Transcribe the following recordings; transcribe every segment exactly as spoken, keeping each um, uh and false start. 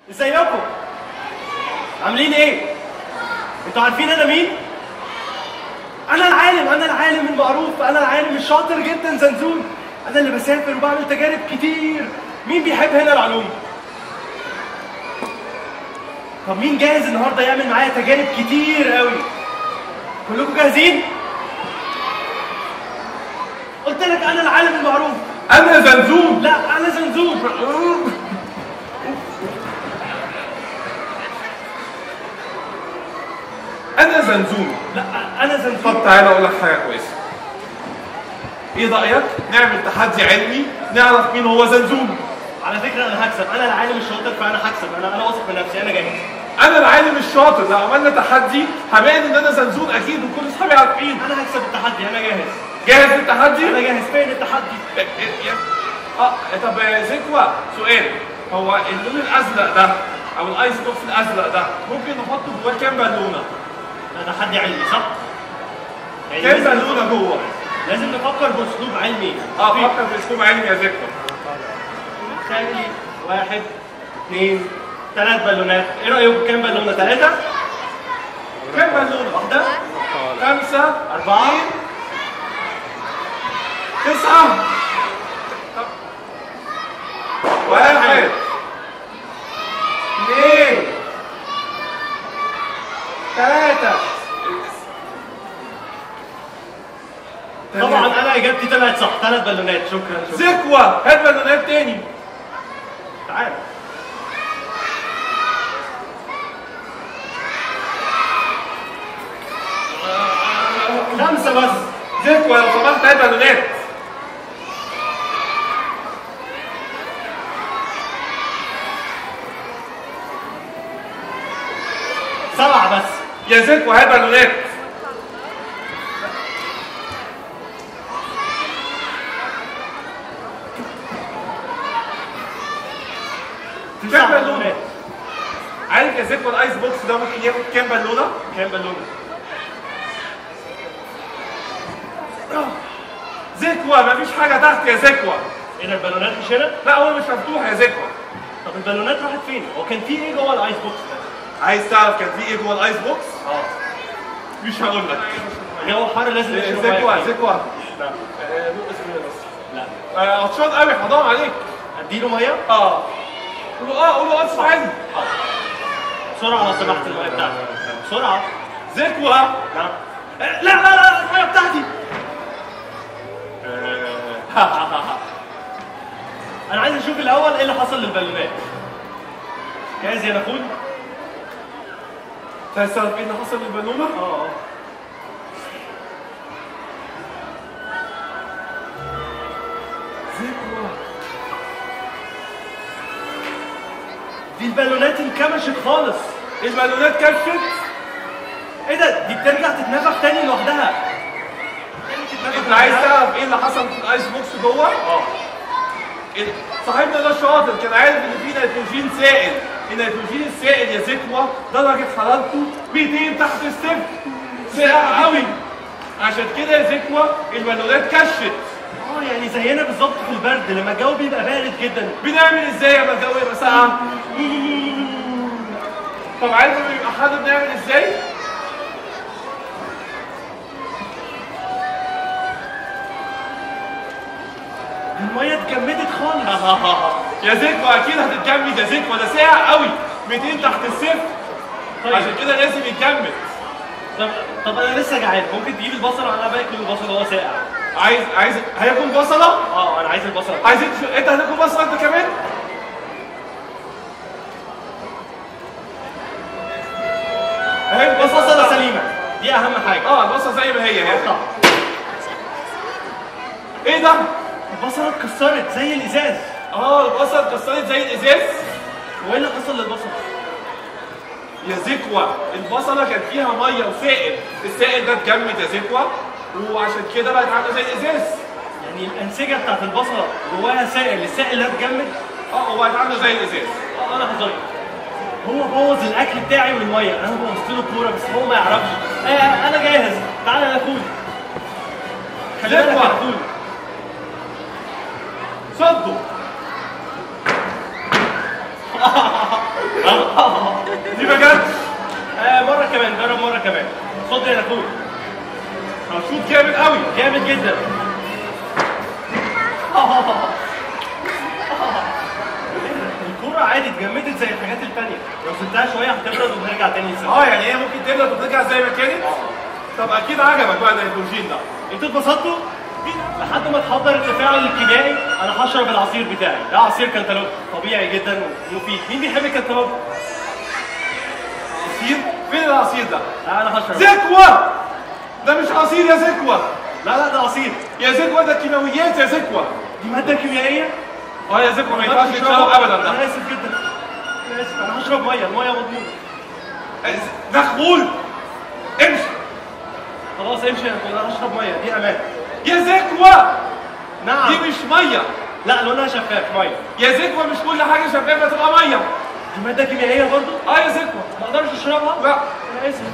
ازيكم؟ عاملين ايه؟ انتوا عارفين انا مين؟ انا العالم، انا العالم المعروف، انا العالم الشاطر جدا زنزون. انا اللي بسافر وبعمل تجارب كتير. مين بيحب هنا العلوم؟ طب مين جاهز النهارده يعمل معايا تجارب كتير قوي؟ كلكم جاهزين؟ قلت لك انا العالم المعروف. انا زنزون. لا انا زنزون. انا زنزون. لا انا زنزون. طب تعالى اقول لك حاجه كويسه. ايه رايك نعمل تحدي علمي نعرف مين هو زنزون؟ على فكره انا هكسب، انا العالم الشاطر فانا هكسب، انا انا واثق من نفسي، انا جاهز. انا العالم الشاطر، لو عملنا تحدي هبين ان انا زنزون اكيد وكل اصحابي عارفين. انا هكسب التحدي، انا جاهز. جاهز للتحدي؟ انا جاهز. فين التحدي؟ اه طب زكوة سؤال، هو اللون الازرق ده او الايس بوكس الازرق ده ممكن نحطه جواه كام بالونه؟ ده تحدي علمي صح؟ يعني كام بالونه جوه؟ لازم نفكر باسلوب علمي. اه فكر باسلوب علمي يا زكوة. خلي واحد اثنين ثلاث بالونات، ايه رايكم كام بالونه؟ ثلاثه؟ كام بالونه؟ واحده؟ خمسه؟ اربعه؟ تسعه؟ واحد اثنين ثلاثة. طبعا انا اجابتي طلعت صح، ثلاث بالونات. شكرا شكرا. زكوة هات بالونات تاني. تعال. خمسة بس. زكوة لو سمحت هات بالونات. سبعة بس. يا زكوة هات بالونات. كام بالونة؟ عارف يا زكوة الايس بوكس ده ممكن ياخد كام بالونة؟ كام بالونة؟ زكوة مفيش حاجة تحت يا زكوة. ايه ده البالونات مش هنا؟ لا هو مش مفتوح يا زكوة. طب البالونات راحت فين؟ هو كان في ايه جوه الايس بوكس ده؟ عايز تعرف كان في ايه جوه الايس بوكس؟ اه مش هقول لك. الجو حر لازم نشرب زكوة ميه. زكوة لا دوق اسمه بس. لا آه، عطشان قوي حرام عليك. اديله ميه؟ اه قولوا اه قولوا اه صحيح. بسرعة لو سمحت الميه بتاعتي. بسرعة. زكوة. نعم. لا لا لا الميه بتاعتي. انا عايز اشوف الاول ايه اللي حصل للبالونات. جاهز يا نخول؟ انت عايز تعرف ايه اللي حصل للبالونة؟ اه اه زكوة دي البالونات انكمشت خالص. البالونات كشفت. ايه ده؟ دي بترجع تتنفخ تاني لوحدها. انت عايز تعرف ايه اللي حصل في الايس بوكس جوه؟ اه ال- صاحبنا ده شاطر كان عارف ان في نيتروجين سائل. النيتروجين السائل يا زكوة درجة حرارته مئتين تحت الصفر. ساقع قوي. عشان كده يا زكوة البالونات كشفت. اه يعني زينا بالظبط في البرد لما الجو بيبقى بارد جدا. بنعمل ازاي لما الجو يبقى ساقع؟ طب عارف لما يبقى حر بنعمل ازاي؟ الميه اتجمدت خالص. يا زكوة اكيد هتتجمد يا زكوة، ده ساقع قوي مئتين تحت الصفر. طيب. عشان كده لازم يتجمد. طب طب انا لسه جعان، ممكن تجيب البصل وانا باكل البصل وهو ساقع. عايز عايز هياكل بصلة؟ اه انا عايز البصل. عايزين تش... انت هتاكل بصلة انت كمان؟ اهي البصله سليمه، دي اهم حاجه. اه البصلة زي ما هي هي. طب ايه ده؟ البصله اتكسرت زي الازاز. اه البصلة اتكسرت زي الازاز؟ هو ايه اللي حصل للبصل؟ يا زكوة البصلة كان فيها مية وسائل، السائل ده اتجمد يا زكوة وعشان كده بقت عاملة زي الازاز. يعني الانسجه بتاعت البصله جواها سائل، السائل ده اتجمد. اه وبقت عاملة زي الازاز. اه انا هزيط. هو بوظ الاكل بتاعي والميه، انا بوظت له كوره بس هو ما يعرفش. آه انا جاهز، تعالى يا اخوي. خلي بالك يا اخوي. صدوا. دي بجد؟ آه مره كمان، جرب مره كمان. اتفضل يا اخويا. مبسوط جامد قوي. جامد جدا. الكوره عادي اتجمدت زي الحاجات التانيه، لو سبتها شويه هتبرد وترجع تاني زي اه يعني هي ممكن تبرد وترجع زي ما كانت؟ طب اكيد عجبك بقى النيتروجين ده. انتوا اتبسطتوا؟ لحد ما تحضر التفاعل الكيميائي انا هشرب العصير بتاعي، ده عصير كنتالوب طبيعي جدا ومفيد. مين بيحب الكنتالوب؟ عصير؟ فين العصير ده؟ لا انا هشرب. زكوة! ده مش عصير يا زكوة. لا لا ده عصير يا زكوة، ده كيماويات يا زكوة. دي ماده كيميائيه؟ اه يا زكوة ما ينفعش تشرب ابدا ده. انا اسف جدا، انا اسف، انا هشرب ميه، الميه مضمونه. ده خول. امشي. خلاص امشي يا اخويا، انا هشرب ميه، دي امان. يا زكوة! نعم. دي مش مية. لا لونها شفاف ميه. يا زكوة مش كل حاجة شفافة تبقى مية. دي ماده كيميائيه برضو؟ اه يا زكوة. ما اقدرش اشربها؟ لا. انا اسف.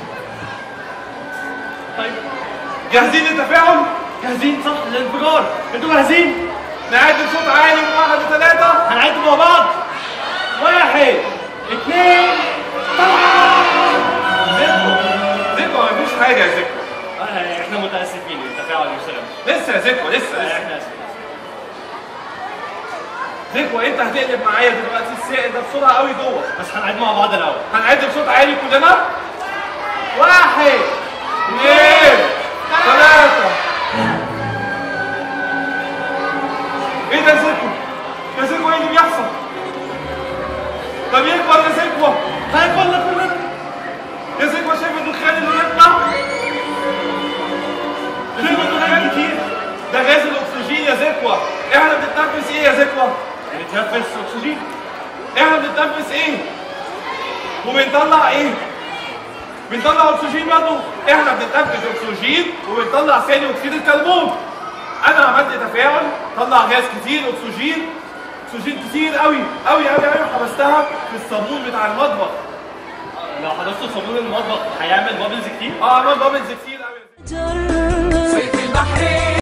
طيب جاهزين للتفاعل؟ جاهزين صح للانفجار. انتوا جاهزين؟ نعد بصوت عالي من واحد لثلاثة. هنعد مع بعض. واحد اثنين ثلاثة. زكوة مفيش حاجة يا زكوة. آه، احنا متاسفين التفاعل ما اشتغلش. لسه يا زكوة لسه آه، لسه. احنا اسفين. زكوة انت هتقلب معايا دلوقتي السائل ده بسرعة قوي جوه. بس هنعد مع بعض الاول. هنعد بصوت عالي كلنا. واحد اثنين ثلاثة. ايه ده يا زكوة؟ يا زكوة ايه اللي بيحصل؟ ده بيكبر يا زكوة. هيكبر كلنا. يا زكوة شايف الدخان اللي بيطلع؟ شايف الدخان كتير. ده غاز الاكسجين يا زكوة. احنا بنتنفس ايه يا زكوة؟ بنتنفس اكسجين. احنا بنتنفس ايه؟ وبنطلع ايه؟ بنطلع اكسجين برضه. احنا بنتنفس اكسجين وبنطلع ثاني اكسيد الكربون. انا عملت تفاعل طلع غاز كتير اكسجين، اكسجين كتير قوي قوي قوي قوي، وحبستها في الصابون بتاع المطبخ. لو حضرتوا صابون المطبخ هيعمل بابلز كتير؟ اه عمل بابلز كتير قوي. صيف البحرين